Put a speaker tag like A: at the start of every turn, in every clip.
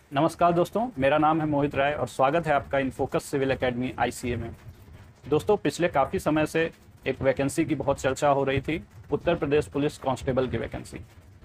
A: नमस्कार दोस्तों, मेरा नाम है मोहित राय और स्वागत है आपका in focus civil academy ICA में। दोस्तों, पिछले काफ़ी समय से एक वैकेंसी की बहुत चर्चा हो रही थी, उत्तर प्रदेश पुलिस कांस्टेबल की वैकेंसी।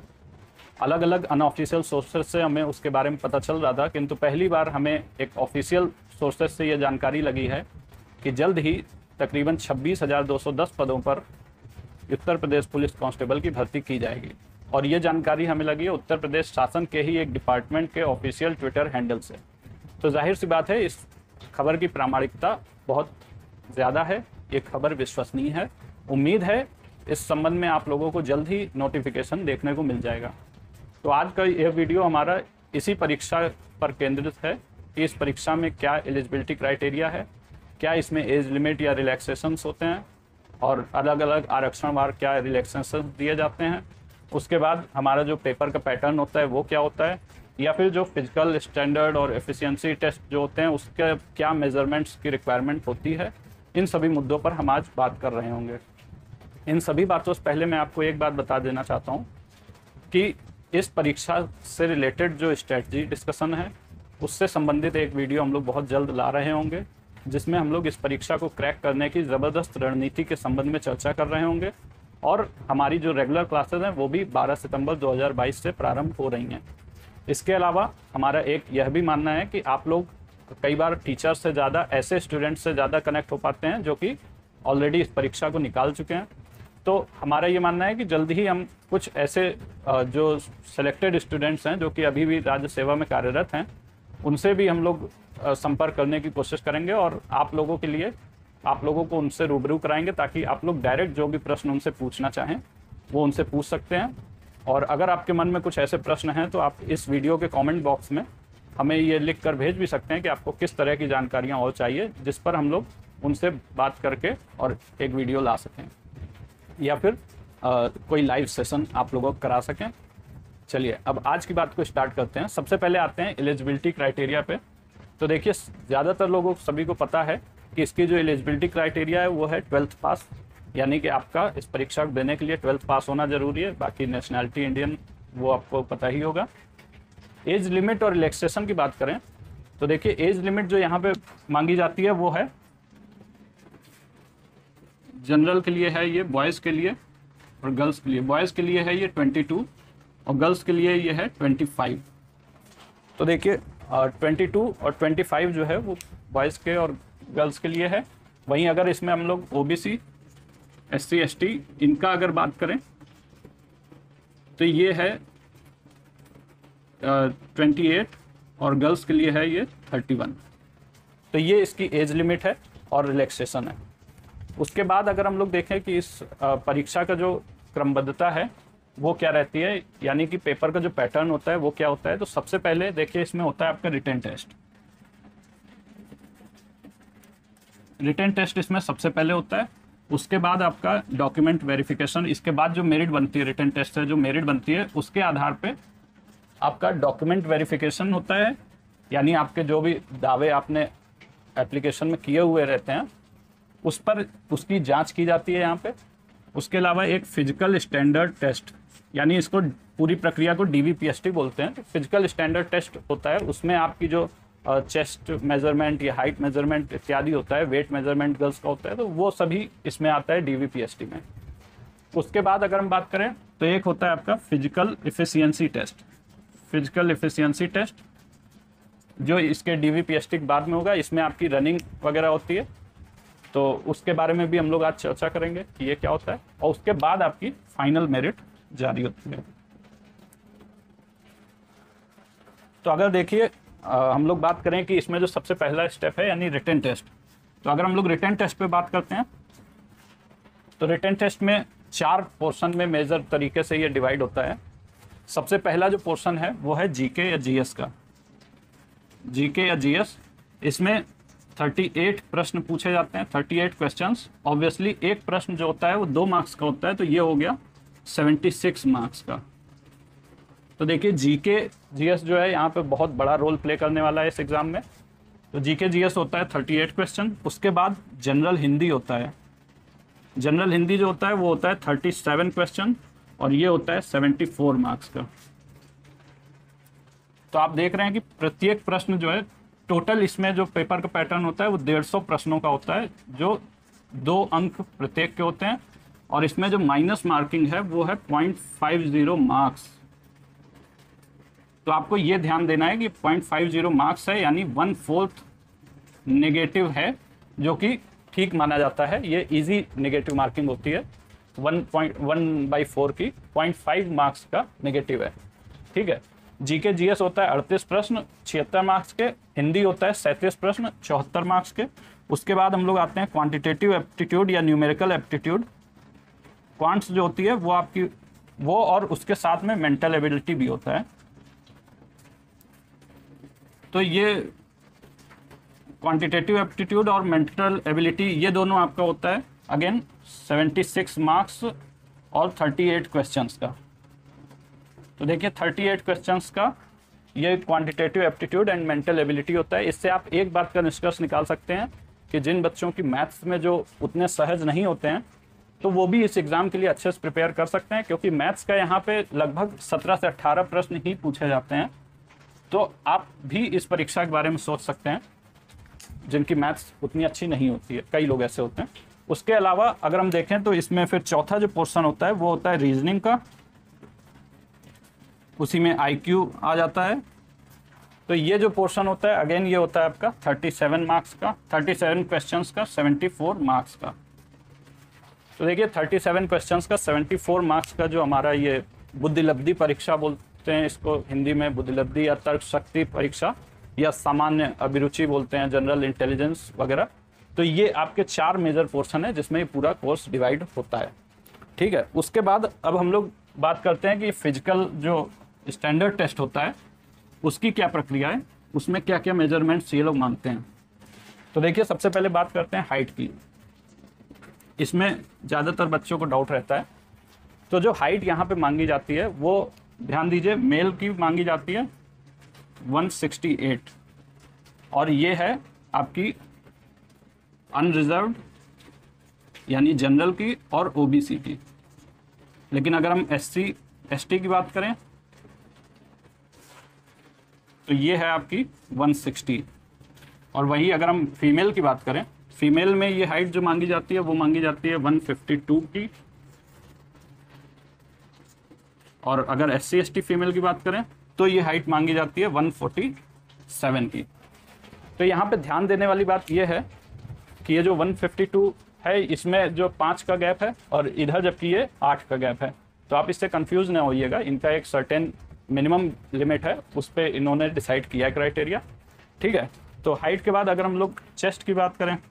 A: अलग अलग अनऑफिशियल सोर्सेज से हमें उसके बारे में पता चल रहा था, किंतु पहली बार हमें एक ऑफिशियल सोर्सेज से ये जानकारी लगी है कि जल्द ही तकरीबन 26,210 पदों पर उत्तर प्रदेश पुलिस कांस्टेबल की भर्ती की जाएगी। और ये जानकारी हमें लगी है उत्तर प्रदेश शासन के ही एक डिपार्टमेंट के ऑफिशियल ट्विटर हैंडल से। तो जाहिर सी बात है, इस खबर की प्रामाणिकता बहुत ज़्यादा है, ये खबर विश्वसनीय है। उम्मीद है इस संबंध में आप लोगों को जल्द ही नोटिफिकेशन देखने को मिल जाएगा। तो आज का यह वीडियो हमारा इसी परीक्षा पर केंद्रित है कि इस परीक्षा में क्या एलिजिबिलिटी क्राइटेरिया है, क्या इसमें एज लिमिट या रिलैक्सेशंस होते हैं और अलग अलग आरक्षणवार क्या रिलैक्सेशन दिए जाते हैं। उसके बाद हमारा जो पेपर का पैटर्न होता है वो क्या होता है, या फिर जो फिजिकल स्टैंडर्ड और एफिशिएंसी टेस्ट जो होते हैं उसके क्या मेजरमेंट्स की रिक्वायरमेंट होती है। इन सभी मुद्दों पर हम आज बात कर रहे होंगे। इन सभी बातों से पहले मैं आपको एक बात बता देना चाहता हूँ कि इस परीक्षा से रिलेटेड जो स्ट्रेटजी डिस्कशन है उससे संबंधित एक वीडियो हम लोग बहुत जल्द ला रहे होंगे, जिसमें हम लोग इस परीक्षा को क्रैक करने की ज़बरदस्त रणनीति के संबंध में चर्चा कर रहे होंगे। और हमारी जो रेगुलर क्लासेस हैं वो भी 12 सितंबर 2022 से प्रारंभ हो रही हैं। इसके अलावा हमारा एक यह भी मानना है कि आप लोग कई बार टीचर से ज़्यादा ऐसे स्टूडेंट से ज़्यादा कनेक्ट हो पाते हैं जो कि ऑलरेडी इस परीक्षा को निकाल चुके हैं। तो हमारा ये मानना है कि जल्द ही हम कुछ ऐसे जो सेलेक्टेड स्टूडेंट्स हैं जो कि अभी भी राज्य सेवा में कार्यरत हैं, उनसे भी हम लोग संपर्क करने की कोशिश करेंगे और आप लोगों को उनसे रूबरू कराएंगे, ताकि आप लोग डायरेक्ट जो भी प्रश्न उनसे पूछना चाहें वो उनसे पूछ सकते हैं। और अगर आपके मन में कुछ ऐसे प्रश्न हैं तो आप इस वीडियो के कमेंट बॉक्स में हमें ये लिख कर भेज भी सकते हैं कि आपको किस तरह की जानकारियाँ और चाहिए, जिस पर हम लोग उनसे बात करके और एक वीडियो ला सकें, या फिर कोई लाइव सेशन आप लोगों को करा सकें। चलिए अब आज की बात को स्टार्ट करते हैं। सबसे पहले आते हैं एलिजिबिलिटी क्राइटेरिया पे। तो देखिए, ज़्यादातर लोगों सभी को पता है कि इसकी जो एलिजिबिलिटी क्राइटेरिया है वो है 12th पास, यानी कि आपका इस परीक्षा को देने के लिए 12th पास होना जरूरी है। बाकी नेशनैलिटी इंडियन वो आपको पता ही होगा। एज लिमिट और रिलैक्सेशन की बात करें तो देखिए, एज लिमिट जो यहाँ पे मांगी जाती है वो है जनरल के लिए है ये बॉयज़ के लिए और गर्ल्स के लिए। बॉयज़ के लिए है ये 22 और गर्ल्स के लिए ये है 25। तो देखिए 22 और 25 जो है वो बॉयज़ के और गर्ल्स के लिए है। वहीं अगर इसमें हम लोग ओबीसी, एससी, एसटी इनका अगर बात करें तो ये है 28 और गर्ल्स के लिए है ये 31। तो ये इसकी एज लिमिट है और रिलैक्सेशन है। उसके बाद अगर हम लोग देखें कि इस परीक्षा का जो क्रमबद्धता है वो क्या रहती है, यानी कि पेपर का जो पैटर्न होता है वो क्या होता है, तो सबसे पहले देखिए इसमें होता है आपका रिटन टेस्ट। रिटन टेस्ट इसमें सबसे पहले होता है। उसके बाद आपका डॉक्यूमेंट वेरिफिकेशन, इसके बाद जो मेरिट बनती है, रिटन टेस्ट से जो मेरिट बनती है उसके आधार पे आपका डॉक्यूमेंट वेरिफिकेशन होता है, यानी आपके जो भी दावे आपने एप्लीकेशन में किए हुए रहते हैं उस पर उसकी जांच की जाती है यहाँ पे। उसके अलावा एक फिजिकल स्टैंडर्ड टेस्ट, यानी इसको पूरी प्रक्रिया को डीवीपीएसटी बोलते हैं। तो फिजिकल स्टैंडर्ड टेस्ट होता है, उसमें आपकी जो चेस्ट मेजरमेंट या हाइट मेजरमेंट इत्यादि होता है, वेट मेजरमेंट गर्ल्स का होता है, तो वो सभी इसमें आता है डीवीपीएसटी में। उसके बाद अगर हम बात करें तो एक होता है आपका physical efficiency test. Physical efficiency test जो इसके डीवीपीएसटी के बाद में होगा, इसमें आपकी रनिंग वगैरह होती है, तो उसके बारे में भी हम लोग आज चर्चा करेंगे कि ये क्या होता है। और उसके बाद आपकी फाइनल मेरिट जारी होती है। तो अगर देखिए हम लोग बात करें कि इसमें जो सबसे पहला स्टेप है यानी रिटन टेस्ट, तो अगर हम लोग रिटन टेस्ट पे बात करते हैं तो रिटन टेस्ट में 4 पोर्शन में मेजर तरीके से ये डिवाइड होता है। सबसे पहला जो पोर्शन है वो है जीके या जीएस का। जीके या जीएस, इसमें 38 प्रश्न पूछे जाते हैं, 38 क्वेश्चंस। ऑब्वियसली एक प्रश्न जो होता है वो 2 मार्क्स का होता है, तो ये हो गया 76 मार्क्स का। तो देखिए जीके जीएस जो है यहाँ पे बहुत बड़ा रोल प्ले करने वाला है इस एग्जाम में। तो जीके जीएस होता है 38 क्वेश्चन। उसके बाद जनरल हिंदी होता है। जनरल हिंदी जो होता है वो होता है 37 क्वेश्चन और ये होता है 74 मार्क्स का। तो आप देख रहे हैं कि प्रत्येक प्रश्न जो है, टोटल इसमें जो पेपर का पैटर्न होता है वो 150 प्रश्नों का होता है, जो 2 अंक प्रत्येक के होते हैं। और इसमें जो माइनस मार्किंग है वो है 0.50 मार्क्स। तो आपको ये ध्यान देना है कि 0.50 मार्क्स है, यानी 1/4 नेगेटिव है, जो कि ठीक माना जाता है। ये इजी नेगेटिव मार्किंग होती है। 1/4 की 0.5 मार्क्स का नेगेटिव है। ठीक है। जीके जीएस होता है 38 प्रश्न 76 मार्क्स के। हिंदी होता है 37 प्रश्न 74 मार्क्स के। उसके बाद हम लोग आते हैं क्वांटिटेटिव एप्टीट्यूड या न्यूमेरिकल एप्टीट्यूड। क्वांट्स जो होती है वो आपकी वो, और उसके साथ में मेंटल एबिलिटी भी होता है। तो ये क्वांटिटेटिव एप्टीट्यूड और मेंटल एबिलिटी ये दोनों आपका होता है अगेन 76 मार्क्स और 38 क्वेश्चंस का। तो देखिए 38 क्वेश्चंस का ये quantitative aptitude and mental ability होता है। इससे आप एक बात का निष्कर्ष निकाल सकते हैं कि जिन बच्चों की मैथ्स में जो उतने सहज नहीं होते हैं, तो वो भी इस एग्ज़ाम के लिए अच्छे से प्रिपेयर कर सकते हैं, क्योंकि मैथ्स का यहाँ पे लगभग 17 से 18 प्रश्न ही पूछे जाते हैं। तो आप भी इस परीक्षा के बारे में सोच सकते हैं जिनकी मैथ्स उतनी अच्छी नहीं होती है, कई लोग ऐसे होते हैं। उसके अलावा अगर हम देखें तो इसमें फिर चौथा जो पोर्शन होता है वो होता है रीजनिंग का। उसी में IQ आ जाता है। तो ये जो पोर्शन होता है अगेन ये होता है आपका 37 मार्क्स का, 37 क्वेश्चंस का 74 मार्क्स का। तो देखिए 37 क्वेश्चंस का 74 मार्क्स का जो हमारा ये बुद्धिलब्धि परीक्षा बोलते हैं इसको हिंदी में, बुद्धिलब्धि या तर्क शक्ति परीक्षा या सामान्य अभिरुचि बोलते हैं, जनरल इंटेलिजेंस वगैरह। तो ये आपके 4 मेजर पोर्शन है जिसमें ये पूरा कोर्स डिवाइड होता है। ठीक है। उसके बाद अब हम लोग बात करते हैं कि फिजिकल जो स्टैंडर्ड टेस्ट होता है उसकी क्या प्रक्रिया है, उसमें क्या क्या मेजरमेंट्स ये लोग मांगते हैं। तो देखिए सबसे पहले बात करते हैं हाइट की। इसमें ज़्यादातर बच्चों को डाउट रहता है। तो जो हाइट यहाँ पे मांगी जाती है वो ध्यान दीजिए, मेल की मांगी जाती है 168 और ये है आपकी अनरिजर्व्ड यानी जनरल की और OBC की। लेकिन अगर हम SC ST की बात करें तो ये है आपकी 160। और वही अगर हम फीमेल की बात करें, फीमेल में ये हाइट जो मांगी जाती है वो मांगी जाती है 152 की। और अगर SC ST फीमेल की बात करें तो ये हाइट मांगी जाती है 147 की। तो यहाँ पे ध्यान देने वाली बात ये है कि ये जो 152 है इसमें जो 5 का गैप है और इधर जबकि ये 8 का गैप है। तो आप इससे कंफ्यूज ना होइएगा, इनका एक सर्टेन मिनिमम लिमिट है, उस पर इन्होंने डिसाइड किया है क्राइटेरिया। ठीक है। तो हाइट के बाद अगर हम लोग चेस्ट की बात करें,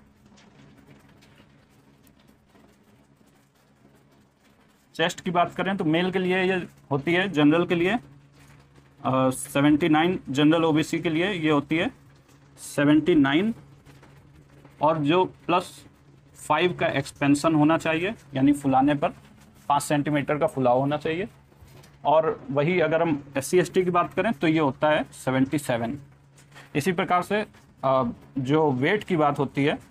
A: चेस्ट की बात करें तो मेल के लिए ये होती है, जनरल के लिए 79, जनरल OBC के लिए ये होती है 79 और जो +5 का एक्सपेंशन होना चाहिए, यानी फुलाने पर 5 सेंटीमीटर का फुलाव होना चाहिए। और वही अगर हम SC ST की बात करें तो ये होता है 77। इसी प्रकार से जो वेट की बात होती है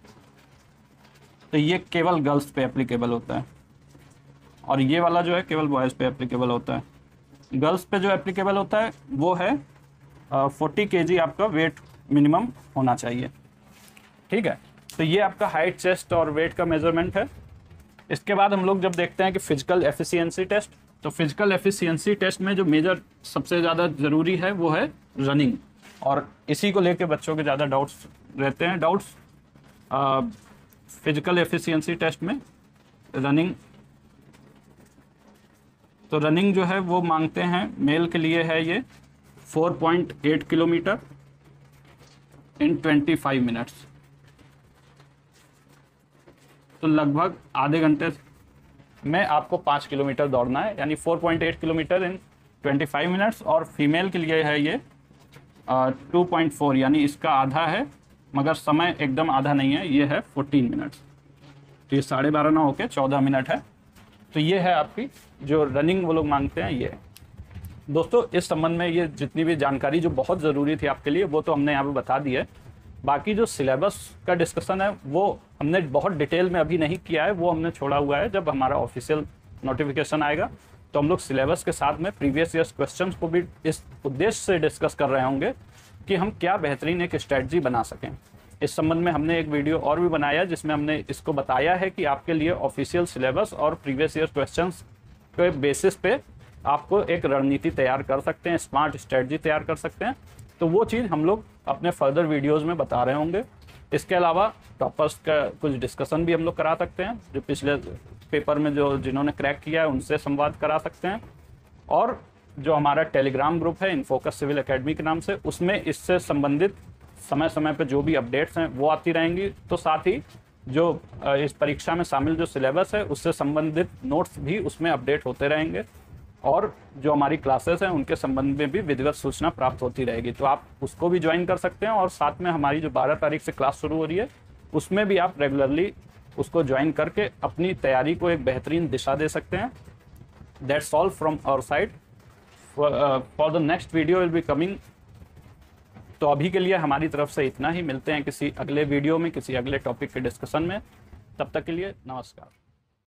A: तो ये केवल गर्ल्स पे एप्लीकेबल होता है और ये वाला जो है केवल बॉयज़ पे एप्लीकेबल होता है। गर्ल्स पे जो एप्लीकेबल होता है वो है 40 kg आपका वेट मिनिमम होना चाहिए। ठीक है। तो ये आपका हाइट, चेस्ट और वेट का मेजरमेंट है। इसके बाद हम लोग जब देखते हैं कि फिजिकल एफिशिएंसी टेस्ट, तो फिजिकल एफिशिएंसी टेस्ट में जो मेजर सबसे ज़्यादा ज़रूरी है वो है रनिंग, और इसी को लेके बच्चों के ज़्यादा डाउट्स रहते हैं। डाउट्स फिजिकल एफिशिएंसी टेस्ट में रनिंग, तो रनिंग जो है वो मांगते हैं, मेल के लिए है ये 4.8 किलोमीटर इन 25 मिनट्स। तो लगभग आधे घंटे में आपको 5 किलोमीटर दौड़ना है, यानी 4.8 किलोमीटर इन 25 मिनट्स। और फीमेल के लिए है ये 2.4, यानी इसका आधा है मगर समय एकदम आधा नहीं है, ये है 14 मिनट्स। तो ये 12.5 ना होके 14 मिनट है। तो ये है आपकी जो रनिंग वो लोग मांगते हैं। ये दोस्तों इस संबंध में ये जितनी भी जानकारी जो बहुत ज़रूरी थी आपके लिए वो तो हमने यहाँ पे बता दी है। बाकी जो सिलेबस का डिस्कशन है वो हमने बहुत डिटेल में अभी नहीं किया है, वो हमने छोड़ा हुआ है। जब हमारा ऑफिशियल नोटिफिकेशन आएगा तो हम लोग सिलेबस के साथ में प्रीवियस ईयर्स क्वेश्चंस को भी इस उद्देश्य से डिस्कस कर रहे होंगे कि हम क्या बेहतरीन एक स्ट्रेटजी बना सकें। इस संबंध में हमने एक वीडियो और भी बनाया जिसमें हमने इसको बताया है कि आपके लिए ऑफिशियल सिलेबस और प्रीवियस ईयर क्वेश्चंस के बेसिस पे आपको एक रणनीति तैयार कर सकते हैं, स्मार्ट स्ट्रेटजी तैयार कर सकते हैं। तो वो चीज़ हम लोग अपने फर्दर वीडियोज़ में बता रहे होंगे। इसके अलावा टॉपर्स का कुछ डिस्कशन भी हम लोग करा सकते हैं, जो पिछले पेपर में जिन्होंने क्रैक किया है उनसे संवाद करा सकते हैं। और जो हमारा टेलीग्राम ग्रुप है इन्फोकस सिविल एकेडमी के नाम से, उसमें इससे संबंधित समय समय पे जो भी अपडेट्स हैं वो आती रहेंगी। तो साथ ही जो इस परीक्षा में शामिल जो सिलेबस है उससे संबंधित नोट्स भी उसमें अपडेट होते रहेंगे और जो हमारी क्लासेस हैं उनके संबंध में भी विधिवत सूचना प्राप्त होती रहेगी। तो आप उसको भी ज्वाइन कर सकते हैं और साथ में हमारी जो 12 तारीख से क्लास शुरू हो रही है उसमें भी आप रेगुलरली उसको ज्वाइन करके अपनी तैयारी को एक बेहतरीन दिशा दे सकते हैं। That's all from our side. For the next video will be coming. तो अभी के लिए हमारी तरफ से इतना ही। मिलते हैं किसी अगले वीडियो में किसी अगले टॉपिक के डिस्कशन में। तब तक के लिए नमस्कार।